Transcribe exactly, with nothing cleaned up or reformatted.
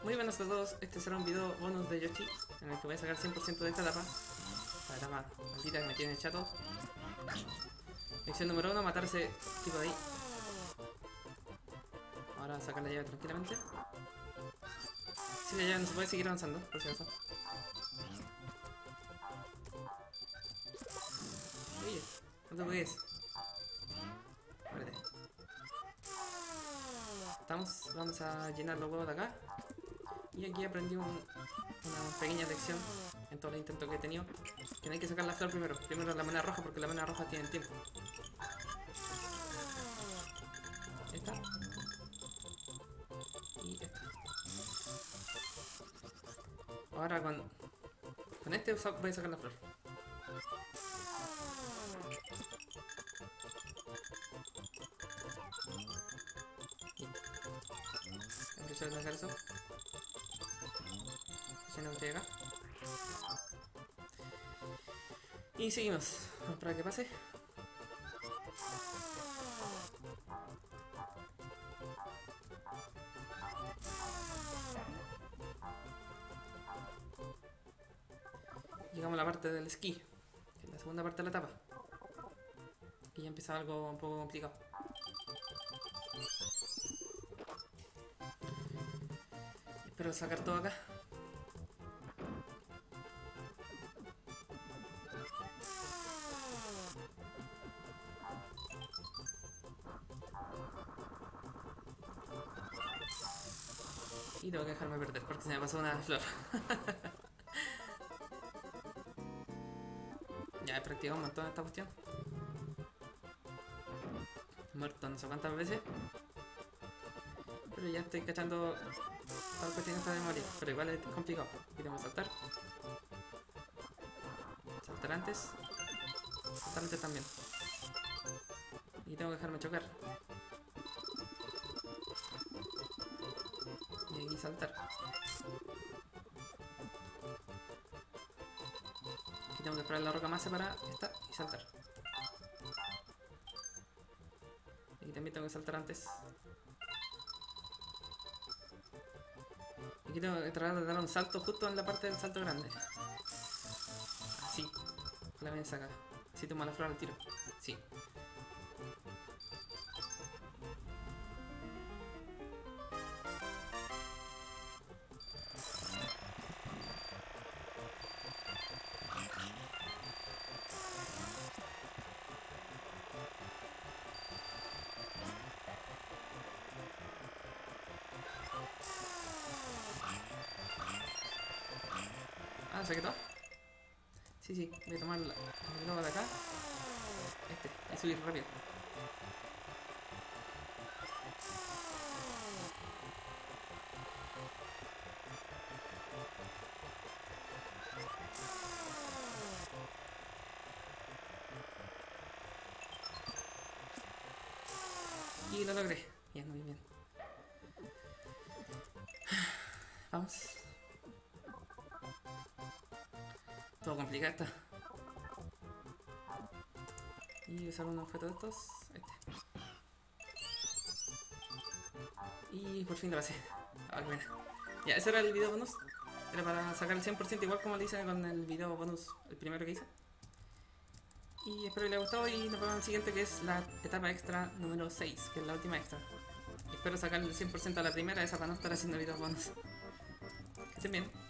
Muy buenas a todos, este será un video bonus de Yoshi en el que voy a sacar cien por ciento de esta etapa. La etapa maldita que me tiene chato. Lección número uno, matar a ese tipo de ahí. Ahora sacar la llave tranquilamente. Si la llave no se puede seguir avanzando, por si acaso. Oye, no te puedes. Muérete. Estamos, vamos a llenar los huevos de acá. Y aquí aprendí un, una pequeña lección en todos los intentos que he tenido. Que no hay que sacar la flor primero. Primero la moneda roja porque la moneda roja tiene tiempo. Esta. Y esta. Ahora con, con este voy a sacar la flor. Empiezo a sacar eso. Si no llega. Y seguimos. Vamos para que pase. Llegamos a la parte del esquí, que es la segunda parte de la etapa. Aquí ya empieza algo un poco complicado. Espero sacar todo acá. Y tengo que dejarme perder porque se me pasó una flor. Ya he practicado un montón esta cuestión. He muerto no sé cuántas veces. Pero ya estoy cachando toda la cuestión esta de morir. Pero igual es complicado. Aquí tengo que saltar. Saltar antes. Saltar antes también. Y tengo que dejarme chocar. Y aquí saltar. Aquí tengo que esperar la roca más separada, esta, y saltar. Aquí también tengo que saltar antes. Aquí tengo que tratar de dar un salto justo en la parte del salto grande. Así. La ven saca. Así toma la flor al tiro. Sí. Ah, ¿se quedó? Sí, sí, voy a tomar la, el globo de acá. Este, y subir rápido. Y lo logré. Bien, muy bien. Vamos. Todo complicado está. Y usar un objeto de estos. Este. Y por fin lo pasé. Ah, qué buena. Ya, ese era el video bonus. Era para sacar el cien por ciento igual como lo hice con el video bonus, el primero que hice. Y espero que les haya gustado y nos vemos en el siguiente, que es la etapa extra número seis, que es la última extra. Espero sacar el cien por ciento a la primera, esa para no estar haciendo videos bonus. Que estén bien.